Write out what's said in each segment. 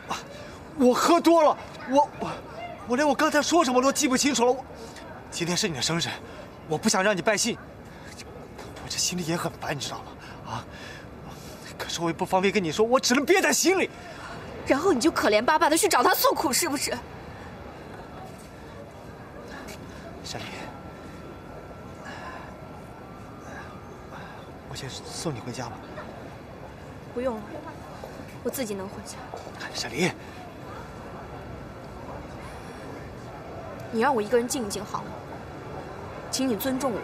我喝多了，我连我刚才说什么都记不清楚了。今天是你的生日，我不想让你败兴，我这心里也很烦，你知道吗？啊，可是我也不方便跟你说，我只能憋在心里。 然后你就可怜巴巴的去找他诉苦，是不是？ 山里，我先送你回家吧。 不用了，我自己能回家。 山里， 你让我一个人静一静好吗？请你尊重我。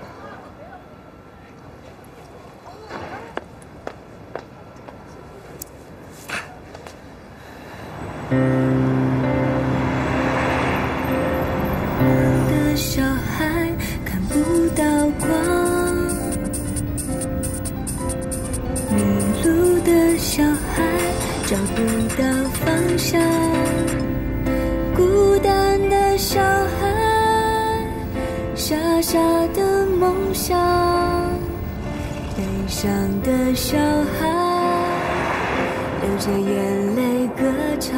的小孩看不到光，迷路的小孩找不到方向，孤单的小孩傻傻的梦想，悲伤的小孩流着眼泪歌唱。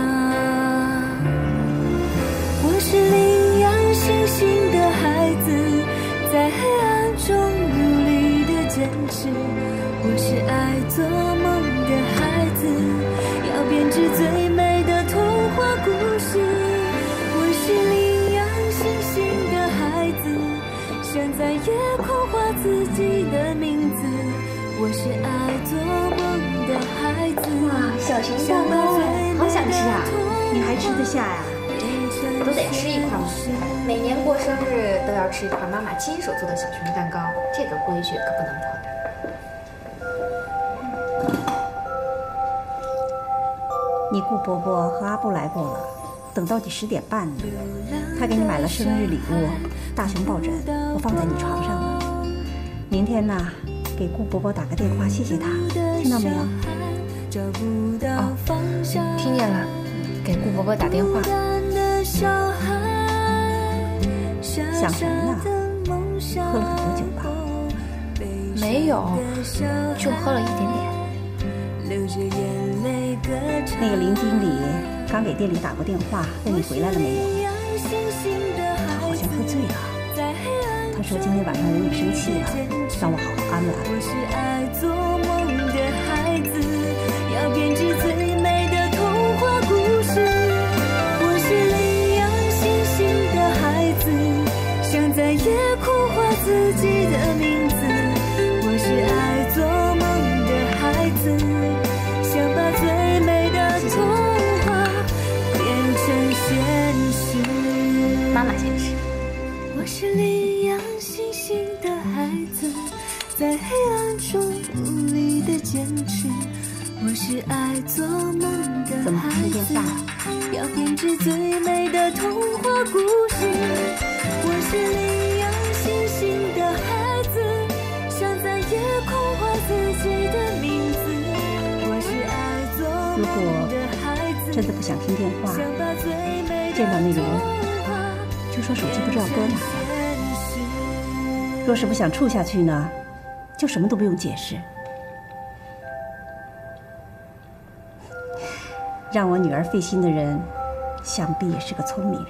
我是领养星星的孩子，在黑暗中努力的坚持。我是爱做梦的孩子，要编织最美的童话故事。我是领养星星的孩子，想在夜空画自己的名字。我是爱做梦的孩子。 哇，小熊蛋糕哎，好想吃啊！你还吃得下呀？ 都得吃一块嘛。每年过生日都要吃一块妈妈亲手做的小熊蛋糕，这个规矩可不能破的。 你顾伯伯和阿布来过了，等到你10点半呢。他给你买了生日礼物，大熊抱枕，我放在你床上了。明天呢，给顾伯伯打个电话，谢谢他，听到没有？ 哦，听见了，给顾伯伯打电话。 想什么呢？喝了很多酒吧？ 没有，就喝了一点点。 那个林经理刚给店里打过电话，问你回来了没有？他好像喝醉了。他说今天晚上惹你生气了，让我好好安慰安慰。 我是爱做梦的孩子，要编织最美的童话故事。我是领养星星的孩子，想在夜空画自己的名字。我是爱做梦的孩子，想把最美的童话变成现实。 妈妈先吃。 我是领养星星的孩子，在黑暗中努力的坚持。我是爱做梦的孩子，要编织最美的童话故事。我是领养星星的孩子，想在夜空画自己的名字。我是爱做梦的孩子， 真的不想听电话，见到那个人就说手机不知道搁哪了。若是不想处下去呢，就什么都不用解释。让我女儿费心的人，想必也是个聪明人。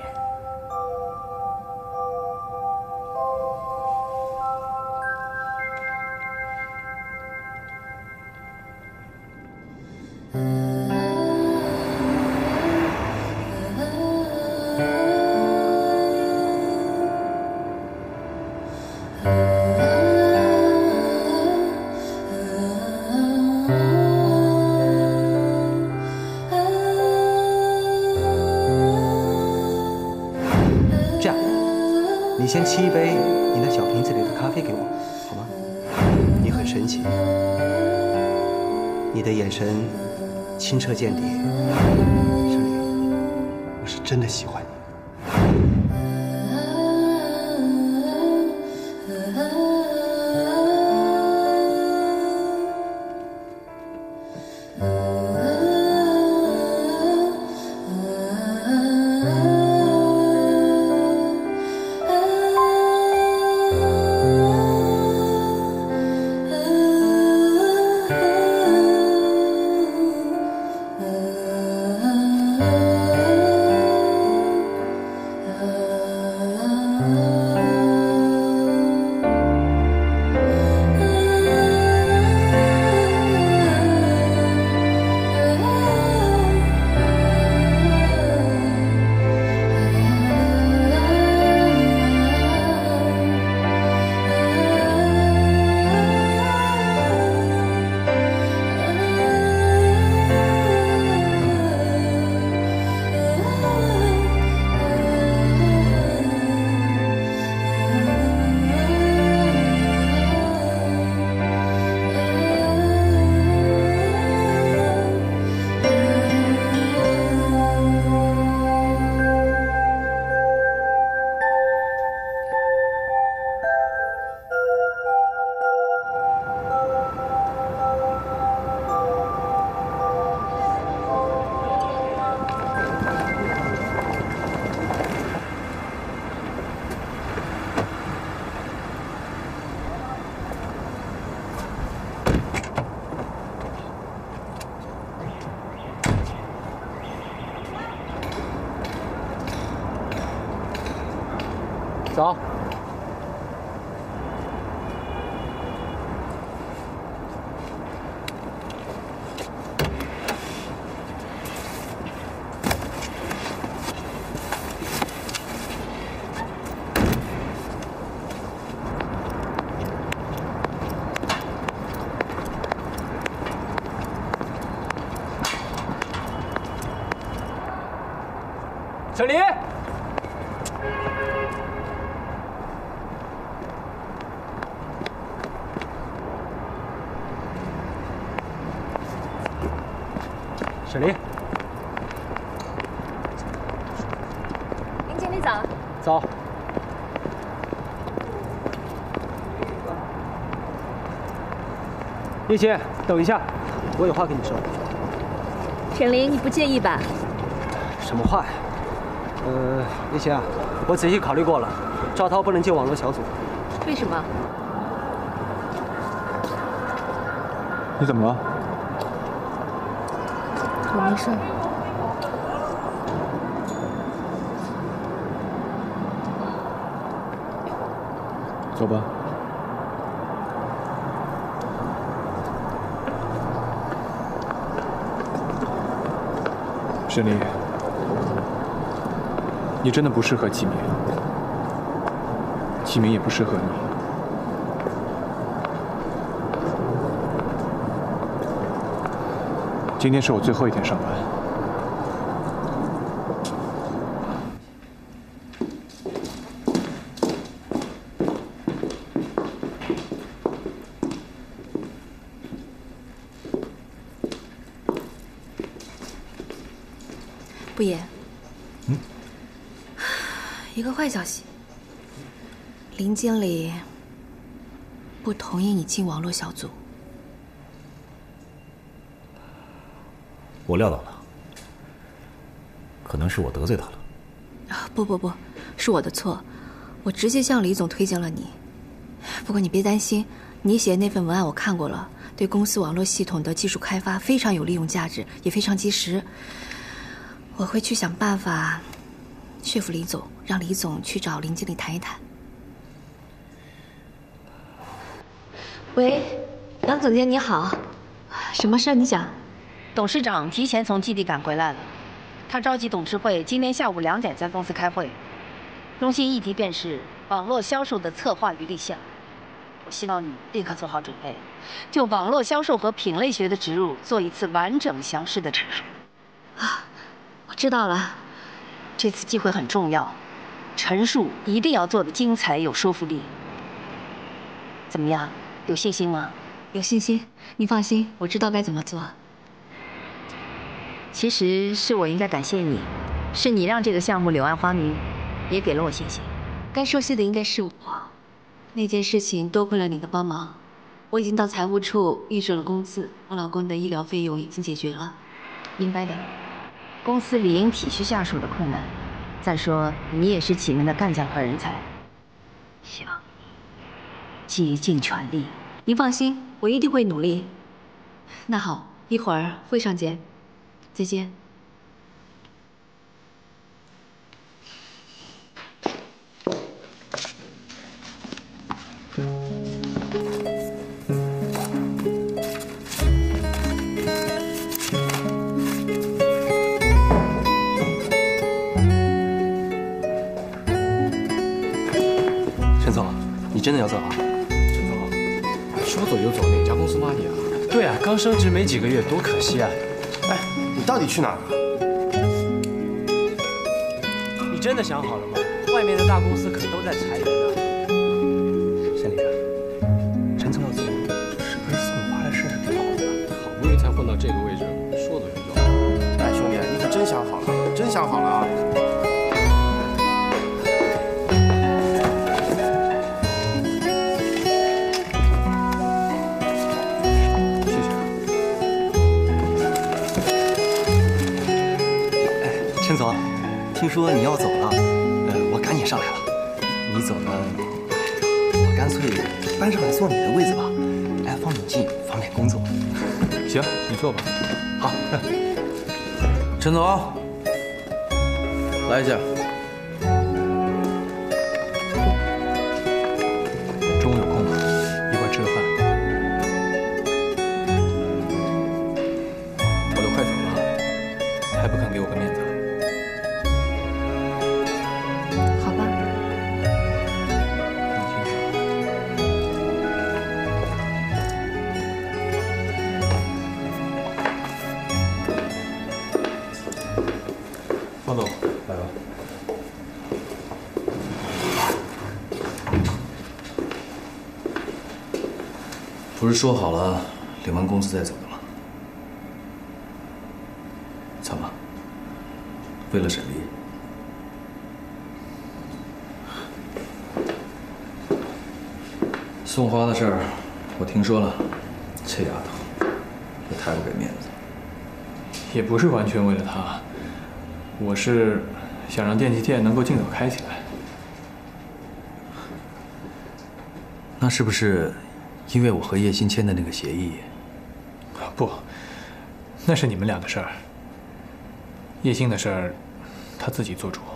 你先沏一杯你那小瓶子里的咖啡给我，好吗？你很神奇，你的眼神清澈见底，山里，我是真的喜欢你。 走。沈离。 沈离， 林经理早。 早。叶琴，等一下，我有话跟你说。 沈离，你不介意吧？ 什么话呀？叶琴啊，我仔细考虑过了，赵涛不能进网络小组。 为什么？ 你怎么了？ 我没事。 走吧。沈离，你真的不适合启明，启明也不适合你。 今天是我最后一天上班。 不言，一个坏消息，林经理不同意你进网络小组。 我料到了，可能是我得罪他了。 不，是我的错，我直接向李总推荐了你。不过你别担心，你写的那份文案我看过了，对公司网络系统的技术开发非常有利用价值，也非常及时。我会去想办法说服李总，让李总去找林经理谈一谈。喂，杨总监你好，什么事你讲？ 董事长提前从基地赶回来了，他召集董事会，今天下午2点在公司开会。中心议题便是网络销售的策划与立项。我希望你立刻做好准备，就网络销售和品类学的植入做一次完整详实的陈述。 啊，我知道了。 这次机会很重要，陈述一定要做得精彩有说服力。怎么样，有信心吗？ 有信心，你放心，我知道该怎么做。 其实是我应该感谢你，是你让这个项目柳暗花明，也给了我信心。 该收谢的应该是我，那件事情多亏了你的帮忙，我已经到财务处预准了工资，我老公的医疗费用已经解决了。 应该的，公司理应体恤下属的困难。再说你也是启明的干将和人才，希望你竭尽全力。 您放心，我一定会努力。那好，一会儿会上见。 再见。 真的要走啊？ 陈总，说走就走，哪家公司挖你啊？ 对啊，刚升职没几个月，多可惜啊！ 哎，你到底去哪儿了？ 你真的想好了吗？外面的大公司可都在裁员呢。 沈离啊，陈总要走，是不是送花的事给跑了？ 好不容易才混到这个位置，说走就走。 哎，兄弟，你可真想好了，真想好了啊！ 陈总，听说你要走了，我赶紧上来了。你走了，我干脆搬上来坐你的位子吧，方便近，方便工作。 行，你坐吧。 好， 陈总，来一下。 中午有空吗？一块吃个饭。我都快走了，还不肯给我个面子？ 好吧。 方总， 来吧。 不是说好了领完工资再走的吗？怎么？为了沈离？送花的事儿，我听说了。这丫头也太不给面子。 也不是完全为了他，我是想让电器店能够尽早开起来。 那是不是因为我和叶欣签的那个协议？ 不，那是你们俩的事儿。叶欣的事儿，他自己做主。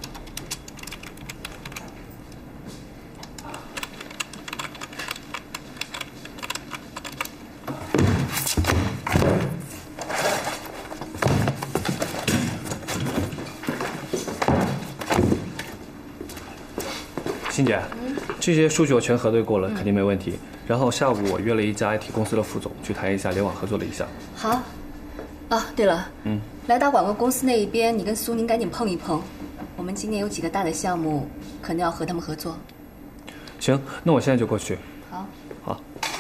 欣姐，这些数据我全核对过了，肯定没问题。然后下午我约了一家 IT 公司的副总去谈一下联网合作的一项。 好。啊，对了，来打广告公司那一边，你跟苏宁赶紧碰一碰。我们今年有几个大的项目，可能要和他们合作。 行，那我现在就过去。 好。 好。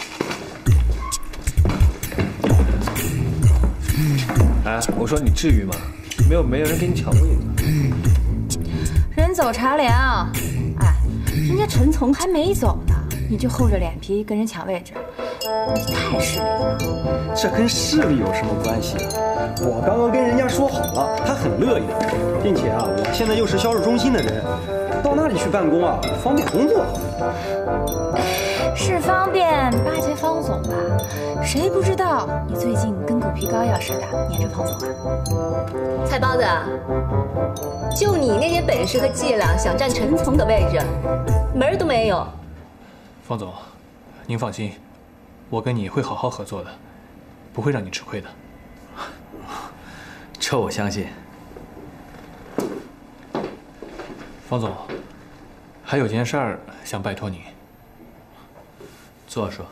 哎，我说你至于吗？没有人给你抢位子。 人走茶凉，哎，人家陈从还没走呢，你就厚着脸皮跟人抢位置，你太势利了。 这跟势力有什么关系啊？我刚刚跟人家说好了，他很乐意的，并且啊，我现在又是销售中心的人，到那里去办公啊，方便工作。 是方便巴结方总吧？谁不知道你最近跟狗皮膏药似的黏着方总啊？ 菜包子，就你那点本事和伎俩，想占陈从的位置，门儿都没有。 方总，您放心，我跟你会好好合作的，不会让你吃亏的。 这我相信。 方总，还有件事儿想拜托您。 坐着说。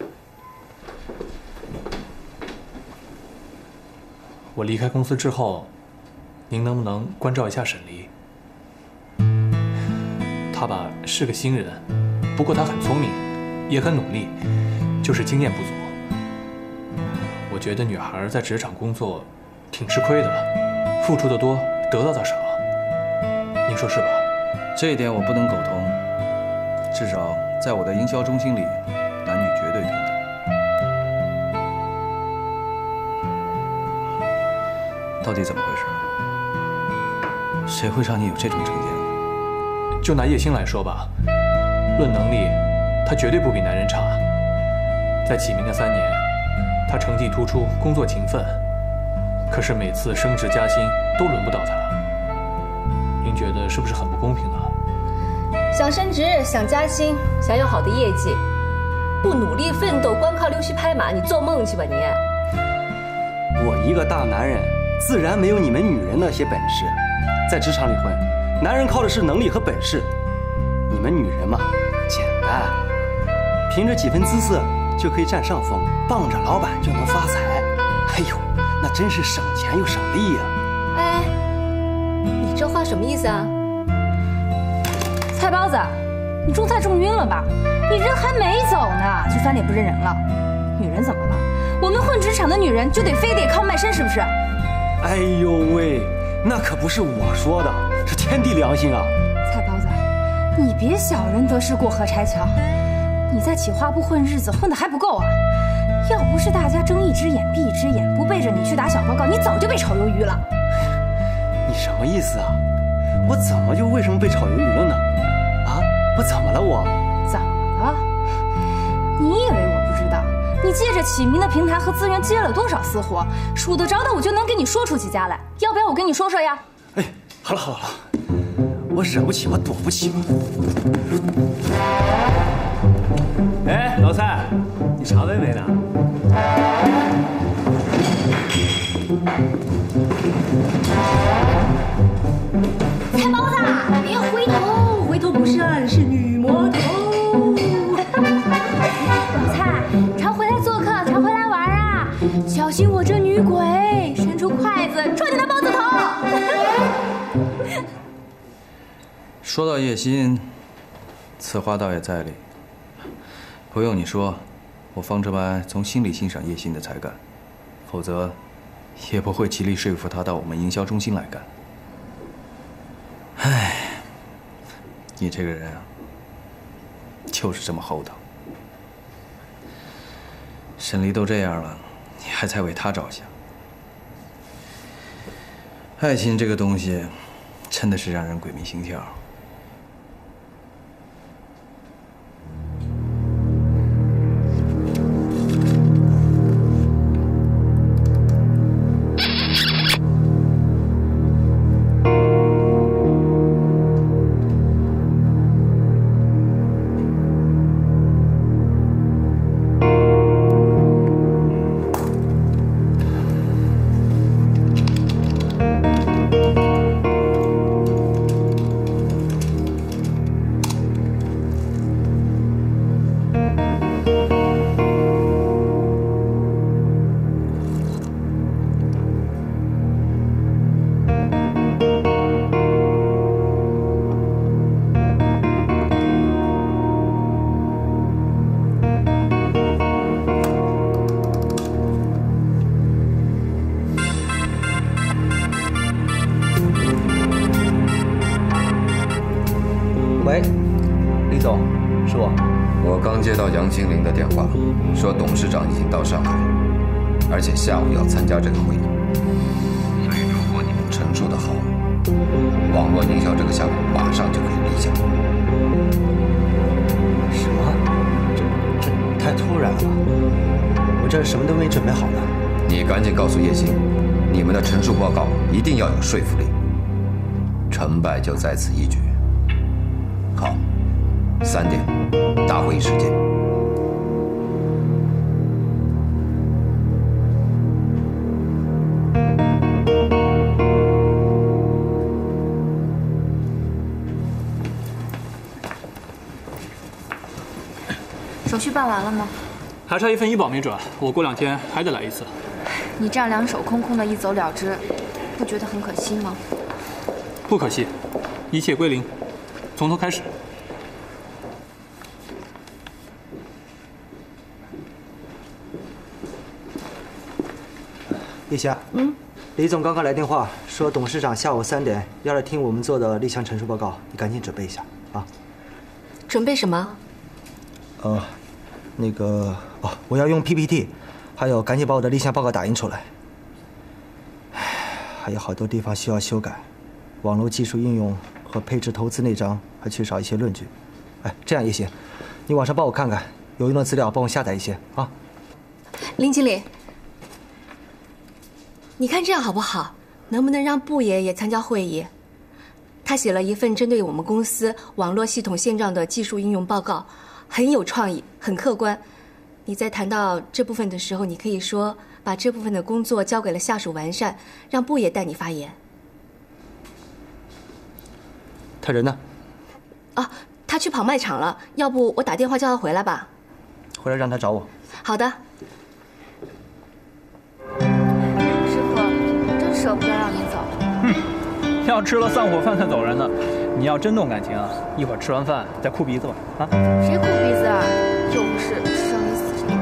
我离开公司之后，您能不能关照一下沈离？他吧是个新人，不过他很聪明，也很努力，就是经验不足。我觉得女孩在职场工作挺吃亏的，付出的多，得到的少。您说是吧？ 这一点我不能苟同，至少在我的营销中心里，男女绝对平等。到底怎么回事？谁会让你有这种成见？ 就拿叶星来说吧，论能力，她绝对不比男人差。在启明的3年，她成绩突出，工作勤奋，可是每次升职加薪都轮不到她。您觉得是不是很不公平呢？ 想升职，想加薪，想有好的业绩，不努力奋斗，光靠溜须拍马，你做梦去吧你！ 我一个大男人，自然没有你们女人那些本事。在职场里混，男人靠的是能力和本事，你们女人嘛，简单。 难，凭着几分姿色就可以占上风，傍着老板就能发财。哎呦，那真是省钱又省力呀！ 哎，你这话什么意思啊？ 菜包子，你种菜种晕了吧？你人还没走呢，就翻脸不认人了。女人怎么了？我们混职场的女人就非得靠卖身，是不是？ 哎呦喂，那可不是我说的，是天地良心啊！ 菜包子，你别小人得势过河拆桥，你在企划部混日子混得还不够啊！要不是大家睁一只眼闭一只眼，不背着你去打小报告，你早就被炒鱿鱼了。 你什么意思啊？我怎么就为什么被炒鱿鱼了呢？啊，我怎么了我？ 怎么了？你以为我不知道？你借着启明的平台和资源接了多少私活，数得着的我就能给你说出几家来。要不要我跟你说说呀？ 哎，好了好了，我惹不起，我躲不起嘛。 哎，老蔡，你茶杯没拿？ 菜包子，别回头，回头不是岸，是女魔头。老蔡，常回来做客，常回来玩啊！小心我这女鬼伸出筷子戳你那包子头。 说到叶欣，此话倒也在理。不用你说，我方志班从心里欣赏叶欣的才干，否则也不会极力说服他到我们营销中心来干。唉，你这个人啊，就是这么厚道。沈离都这样了，你还在为他着想。爱情这个东西，真的是让人鬼迷心窍。 喂，李总，是我。 我刚接到杨清林的电话，说董事长已经到上海，而且下午要参加这个会议。所以如果你们陈述的好，网络营销这个项目马上就可以立项。 什么？这太突然了吧？我这什么都没准备好呢。 你赶紧告诉叶欣，你们的陈述报告一定要有说服力，成败就在此一举。好，3点，大会议时间。 手续办完了吗？ 还差一份医保没转，我过2天还得来一次。 你这样两手空空的一走了之，不觉得很可惜吗？ 不可惜，一切归零，从头开始。 叶霞，李总刚刚来电话说，董事长下午3点要来听我们做的立项陈述报告，你赶紧准备一下啊。 准备什么？ 我要用 PPT， 还有赶紧把我的立项报告打印出来。还有好多地方需要修改，网络技术应用和配置投资那章还缺少一些论据。这样也行，你网上帮我看看，有用的资料帮我下载一些啊。 林经理，你看这样好不好？能不能让布爷也参加会议？他写了一份针对我们公司网络系统现状的技术应用报告，很有创意，很客观。你在谈到这部分的时候，你可以说把这部分的工作交给了下属完善，让布爷带你发言。 他人呢？ 他去跑卖场了，要不我打电话叫他回来吧。 回来让他找我。 好的。 师傅，真舍不得让你走。 哼，要吃了散伙饭才走人呢。你要真动感情啊，一会儿吃完饭再哭鼻子吧。啊？ 谁哭鼻子啊？又不是生离死别。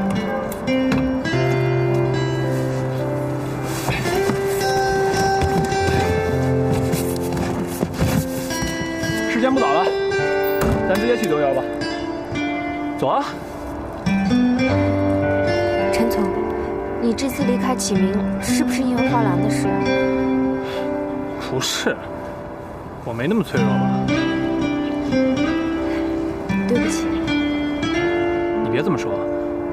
时间不早了，咱直接去德瑶吧。走啊！ 陈总，你这次离开启明是不是因为花篮的事？ 不是，我没那么脆弱吧？ 对不起。 你别这么说，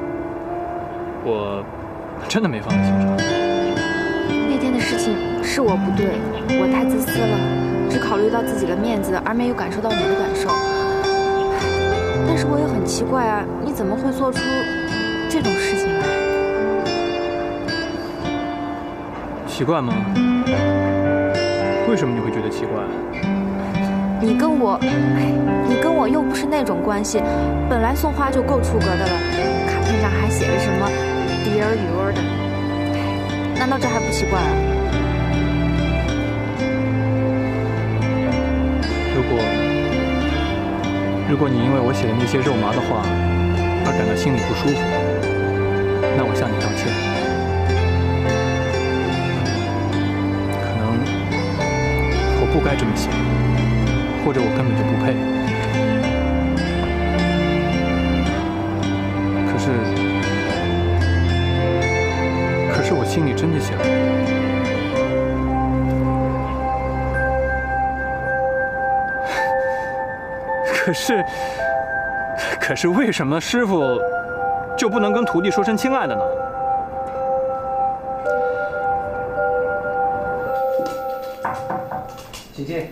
我真的没放在心上。 那天的事情是我不对，我太自私了，只考虑到自己的面子，而没有感受到你的感受。但是我也很奇怪啊，你怎么会做出这种事情来？ 奇怪吗？为什么你会觉得奇怪？ 你跟我又不是那种关系，本来送花就够出格的了，卡片上还写着什么 Dear Your 的，难道这还不奇怪啊？ 如果你因为我写的那些肉麻的话而感到心里不舒服，那我向你道歉。可能我不该这么写，或者我根本就不配。可是我心里真的想，可是为什么师傅就不能跟徒弟说声亲爱的呢？ 请进。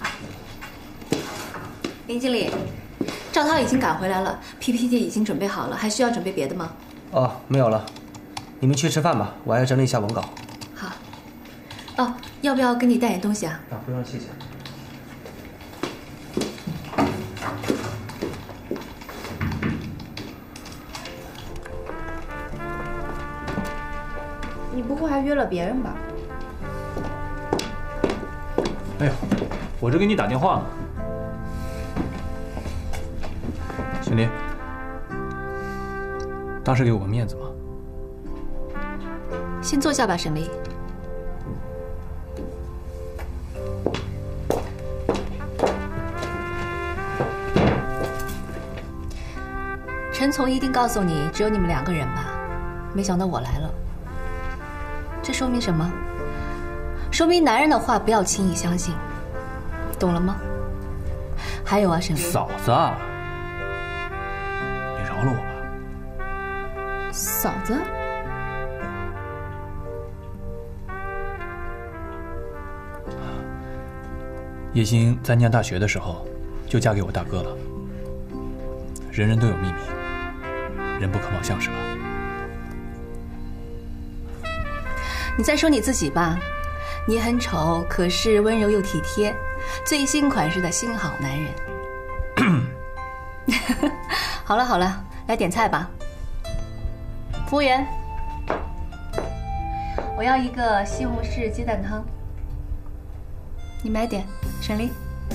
林经理，赵涛已经赶回来了 ，PPT 已经准备好了，还需要准备别的吗？ 哦，没有了，你们去吃饭吧，我还要整理一下文稿。 好。哦，要不要跟你带点东西啊？ 啊，不用，谢谢。 你不会还约了别人吧？ 哎呦，我这给你打电话呢。沈林，当时给我个面子嘛。 先坐下吧，沈离。陈从一定告诉你，只有你们2个人吧？没想到我来了。这说明什么？说明男人的话不要轻易相信，懂了吗？还有啊，沈离。 嫂子，你饶了我吧。 嫂子。 叶欣在念大学的时候，就嫁给我大哥了。人人都有秘密，人不可貌相，是吧？ 你再说你自己吧，你很丑，可是温柔又体贴，最新款式的新好男人。好了好了，来点菜吧。服务员，我要一个西红柿鸡蛋汤。你买点，沈离。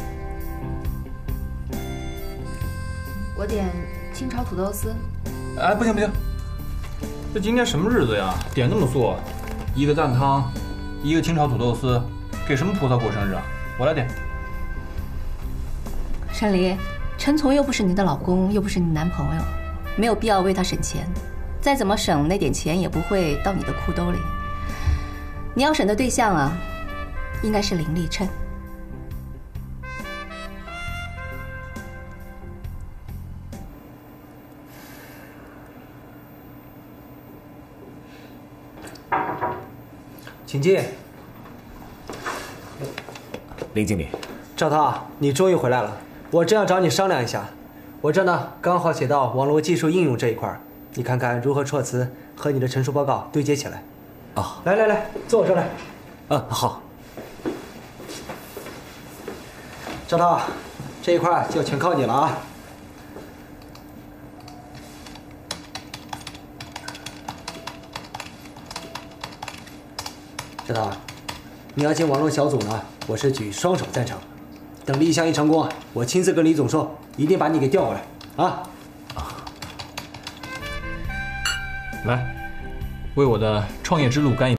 我点清炒土豆丝。 哎，不行不行，这今天什么日子呀？点那么素，一个蛋汤，一个清炒土豆丝，给什么菩萨过生日啊？我来点。 沈离，陈从又不是你的老公，又不是你男朋友，没有必要为他省钱。再怎么省，那点钱也不会到你的裤兜里。你要省的对象啊，应该是林立琛。 请进。 林经理， 赵涛，你终于回来了，我正要找你商量一下。我这呢刚好写到网络技术应用这一块，你看看如何措辞和你的陈述报告对接起来。 哦， 来来来，坐我这来。 好。 赵涛， 这一块就全靠你了啊！知道，你要进网络小组呢，我是举双手赞成。等立项一成功，我亲自跟李总说，一定把你给调过来啊！ 来，为我的创业之路干一杯。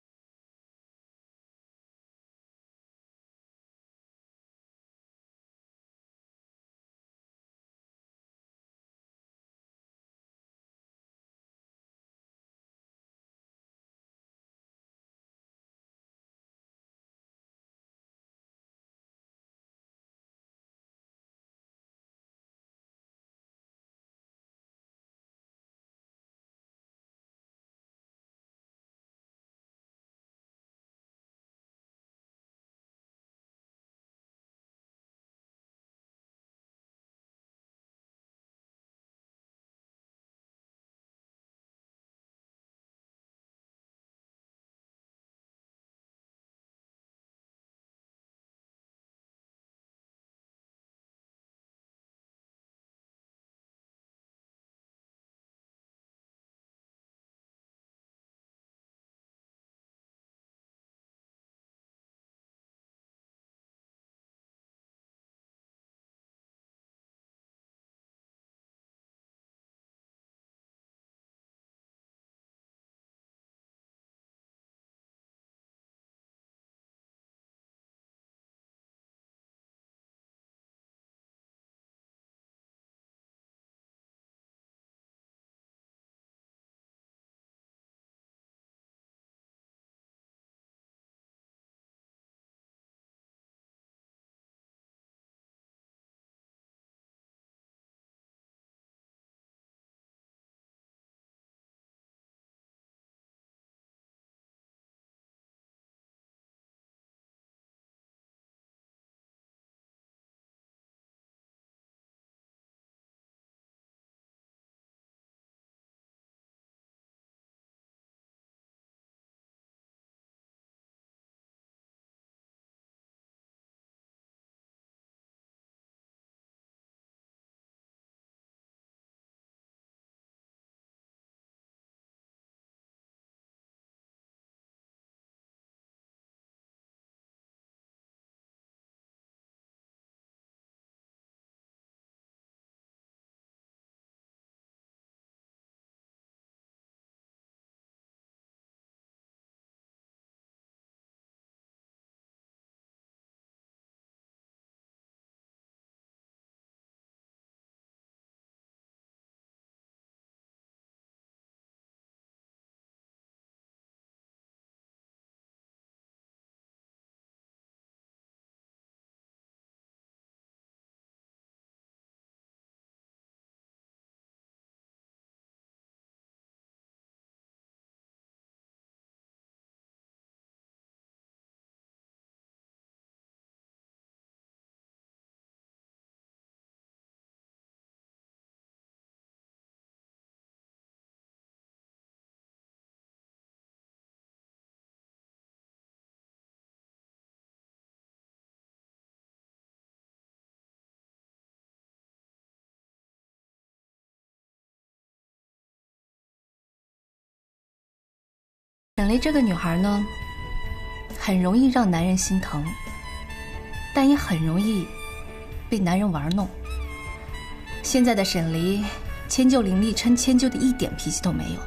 沈雷这个女孩呢，很容易让男人心疼，但也很容易被男人玩弄。现在的沈雷迁就林立琛，迁就的一点脾气都没有。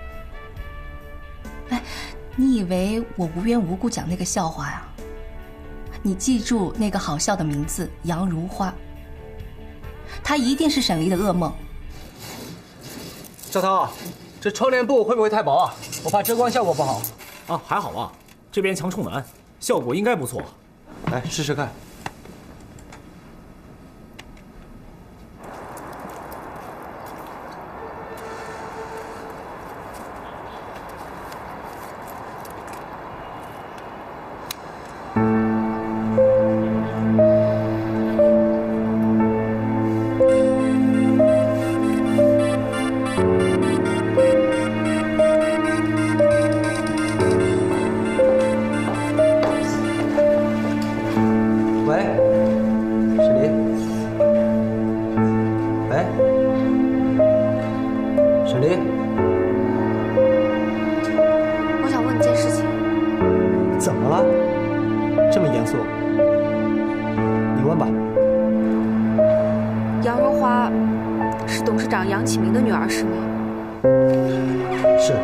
哎，你以为我无缘无故讲那个笑话呀？你记住那个好笑的名字杨如花，她一定是沈雷的噩梦。 小涛，这窗帘布会不会太薄啊？我怕遮光效果不好。 啊，还好啊，这边强冲南，效果应该不错。 来试试看。喂， 么严肃？你问吧。 杨荣华是董事长杨启明的女儿，是吗？ 是。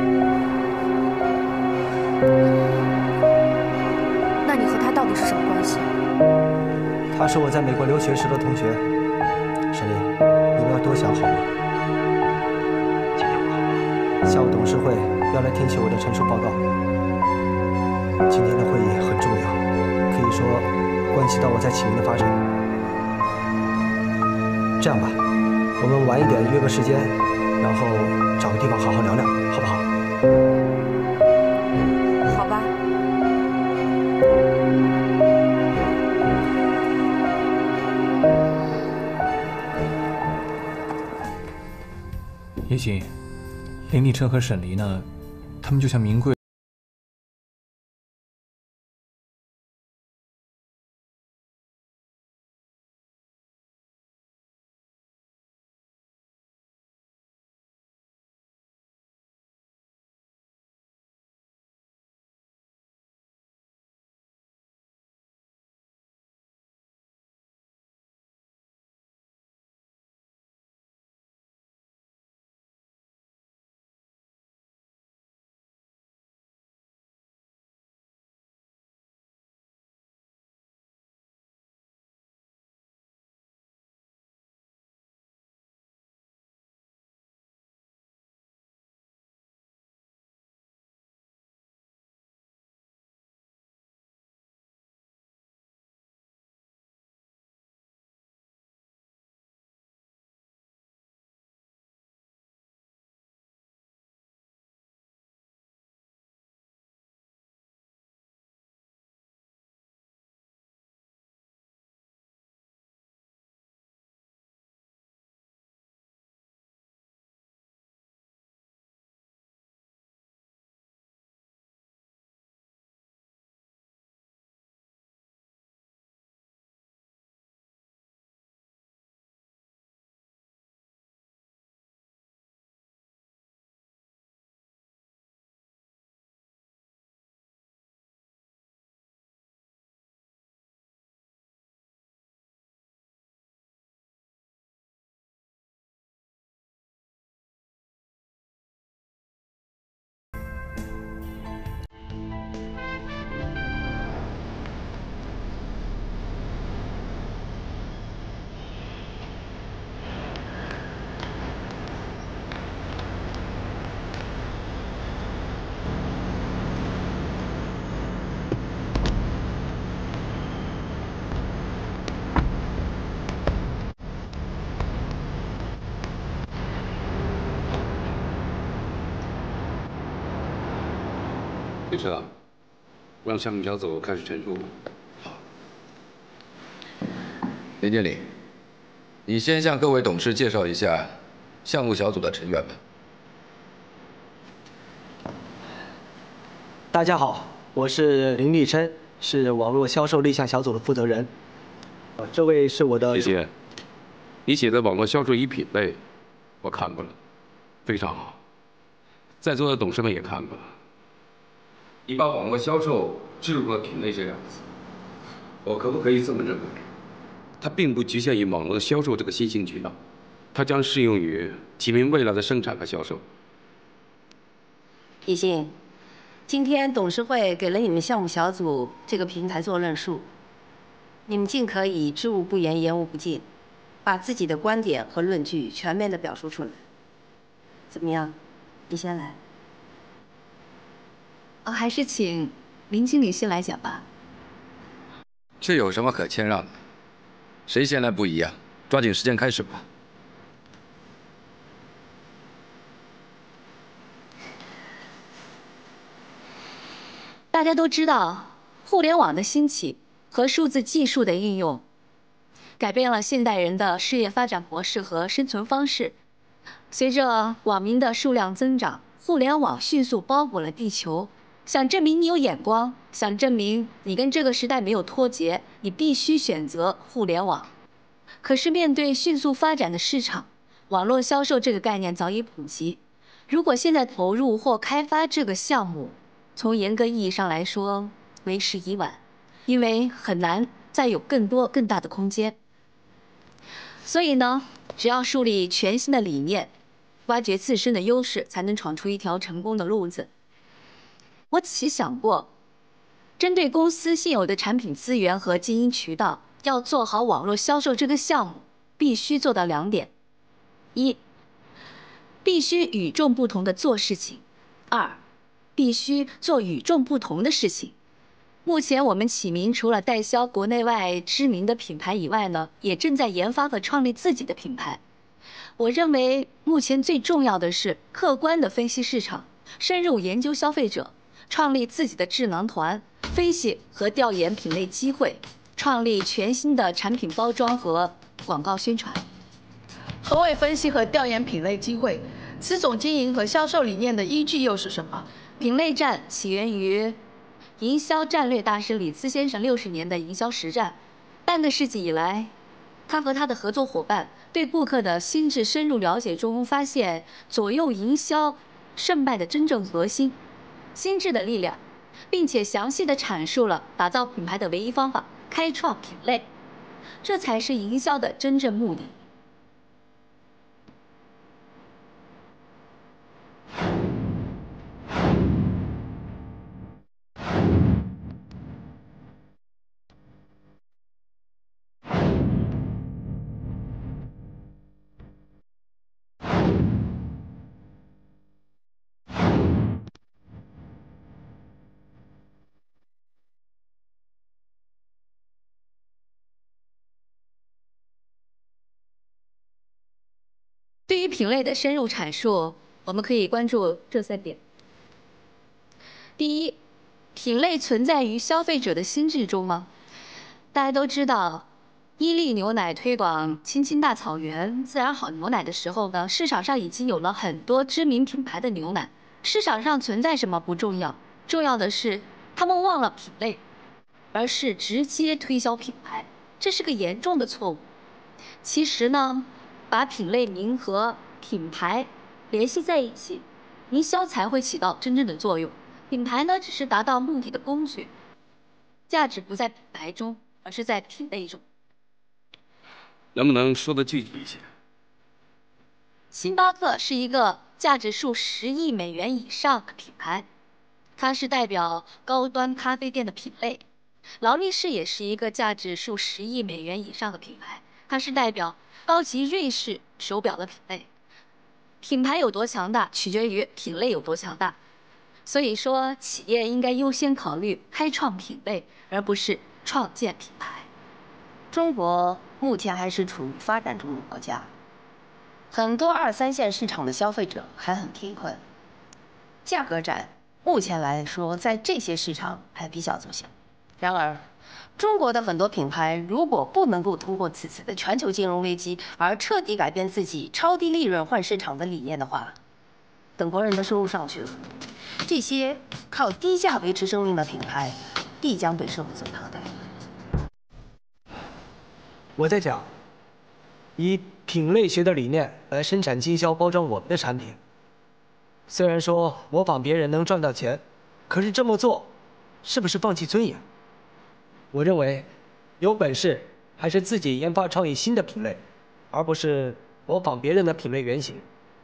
那你和她到底是什么关系？ 她是我在美国留学时的同学。沈丽，你不要多想好吗？今天我好，下午董事会要来听取我的陈述报告。今天的会议很重要，可以说关系到我在启明的发展。这样吧，我们晚一点约个时间，然后找个地方好好聊聊，好不好？ 好吧。 叶欣，林立琛和沈黎呢？他们就像名贵。 李车，让项目小组开始陈述。 好。林经理，你先向各位董事介绍一下项目小组的成员吧。 大家好，我是林立琛，是网络销售立项小组的负责人。这位是我的。 谢谢。你写的网络销售一品类，我看过了，非常好。在座的董事们也看过了。你把网络销售置入了品类这两个字，我可不可以这么认为？它并不局限于网络销售这个新兴渠道，它将适用于启明未来的生产和销售。 叶欣，今天董事会给了你们项目小组这个平台做论述，你们尽可以知无不言，言无不尽，把自己的观点和论据全面地表述出来。怎么样？你先来。 还是请林经理先来讲吧。 这有什么可谦让的？谁先来不一样，抓紧时间开始吧。 大家都知道，互联网的兴起和数字技术的应用，改变了现代人的事业发展模式和生存方式。随着网民的数量增长，互联网迅速包裹了地球。想证明你有眼光，想证明你跟这个时代没有脱节，你必须选择互联网。可是面对迅速发展的市场，网络销售这个概念早已普及。如果现在投入或开发这个项目，从严格意义上来说，为时已晚。 因为很难再有更多更大的空间。所以呢，只要树立全新的理念，挖掘自身的优势，才能闯出一条成功的路子。我仔细想过，针对公司现有的产品资源和经营渠道，要做好网络销售这个项目，必须做到2点：一，必须与众不同的做事情；二，必须做与众不同的事情。目前我们启明除了代销国内外知名的品牌以外呢，也正在研发和创立自己的品牌。我认为目前最重要的是客观地分析市场，深入研究消费者，创立自己的智囊团，分析和调研品类机会，创立全新的产品包装和广告宣传。 何谓分析和调研品类机会？此种经营和销售理念的依据又是什么？ 品类战起源于营销战略大师李斯先生60年的营销实战。半个世纪以来，他和他的合作伙伴对顾客的心智深入了解中，发现左右营销胜败的真正核心——心智的力量，并且详细地阐述了打造品牌的唯一方法：开创品类。这才是营销的真正目的。对于品类的深入阐述，我们可以关注这3点。第一，品类存在于消费者的心智中吗？大家都知道，伊利牛奶推广青青大草原、自然好牛奶的时候呢，市场上已经有了很多知名品牌的牛奶。市场上存在什么不重要，重要的是他们忘了品类，而是直接推销品牌，这是个严重的错误。其实呢，把品类名和品牌联系在一起，营销才会起到真正的作用。品牌呢，只是达到目的的工具，价值不在品牌中，而是在品类中。 能不能说得具体一些？ 星巴克是一个价值数10亿美元以上的品牌，它是代表高端咖啡店的品类。劳力士也是一个价值数10亿美元以上的品牌，它是代表高级瑞士手表的品类。品牌有多强大，取决于品类有多强大。所以说，企业应该优先考虑开创品类，而不是创建品牌。 中国目前还是处于发展中的国家，很多2、3线市场的消费者还很贫困，价格战目前来说在这些市场还比较奏效。然而，中国的很多品牌如果不能够通过此次的全球金融危机而彻底改变自己超低利润换市场的理念的话，等国人的收入上去了，这些靠低价维持生命的品牌必将被社会所淘汰。 我在讲，以品类学的理念来生产、经销、包装我们的产品。虽然说模仿别人能赚到钱，可是这么做是不是放弃尊严？我认为，有本事还是自己研发创意新的品类，而不是模仿别人的品类原型。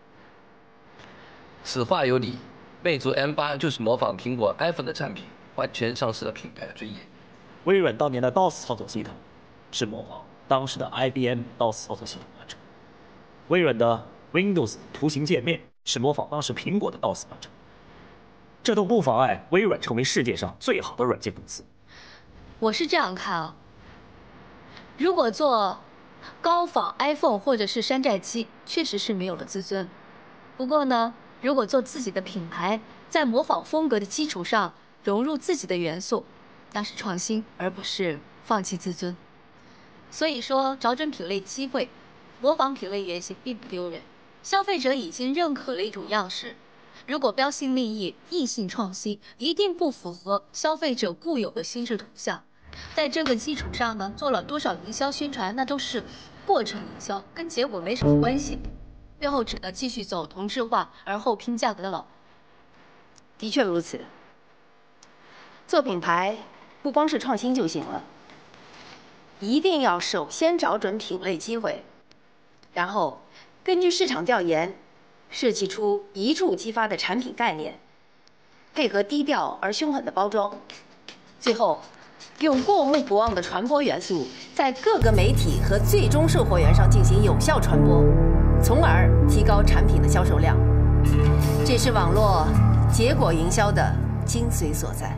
此话有理，魅族 M8就是模仿苹果 iPhone 的产品，完全丧失了品牌的尊严。 微软当年的 DOS 操作系统是模仿当时的 IBM DOS 操作系统完成，微软的 Windows 图形界面是模仿当时苹果的 DOS 完成，这都不妨碍微软成为世界上最好的软件公司。 我是这样看啊，如果做高仿 iPhone 或者是山寨机，确实是没有了自尊。不过呢，如果做自己的品牌，在模仿风格的基础上融入自己的元素，那是创新，而不是放弃自尊。所以说，找准品类机会，模仿品类原型并不丢人。消费者已经认可了一种样式，如果标新立异、异性创新，一定不符合消费者固有的心智图像。在这个基础上呢，做了多少营销宣传，那都是过程营销，跟结果没什么关系。最后只能继续走同质化，而后拼价格的老。 的确如此，做品牌不光是创新就行了，一定要首先找准品类机会，然后根据市场调研，设计出一触即发的产品概念，配合低调而凶狠的包装，最后用过目不忘的传播元素，在各个媒体和最终售货员上进行有效传播，从而提高产品的销售量。这是网络结果营销的精髓所在。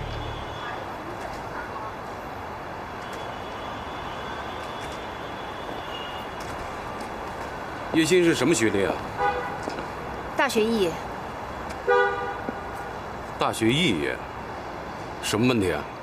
叶欣是什么学历啊？ 大学肄业。 大学肄业，什么问题啊？